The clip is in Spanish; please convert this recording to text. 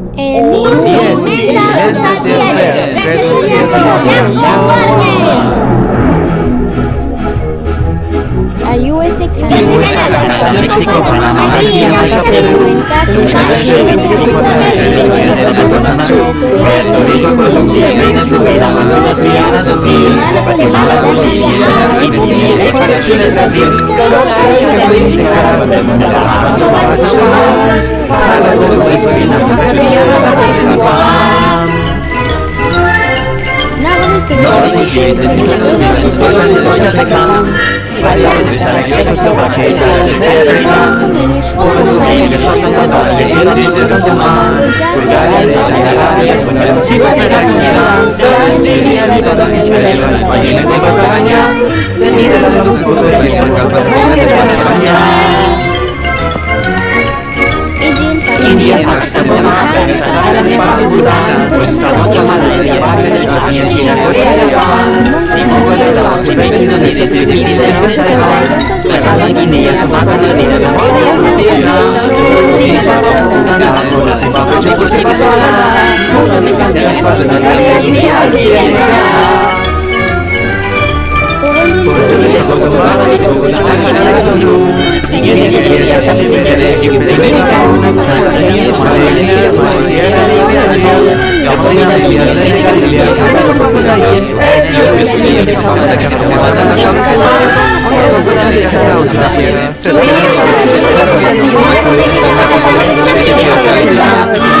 Ayúdese Canadá, México, Panamá, Jamaica, Perú, Puerto Rico, Colombia, Venezuela, Honduras, Guyana, Guatemala, Bolivia, Chile, Chile, Brasil, India, Pakistan, Afghanistan, Nepal, Bhutan, West Malaysia, Bangladesh, China, Korea, Japan, Mongolia, Laos, Tibet, Indonesia, Philippines, Taiwan, Sri Guinea, Sumatra, Cambodia, Vietnam, Uganda, Angola, Zimbabwe, Djibouti, Botswana, Mozambique, Swaziland, Guinea, Algeria. Português, Portugal, Nigeria, Tanzania, Somalia, Etiópia,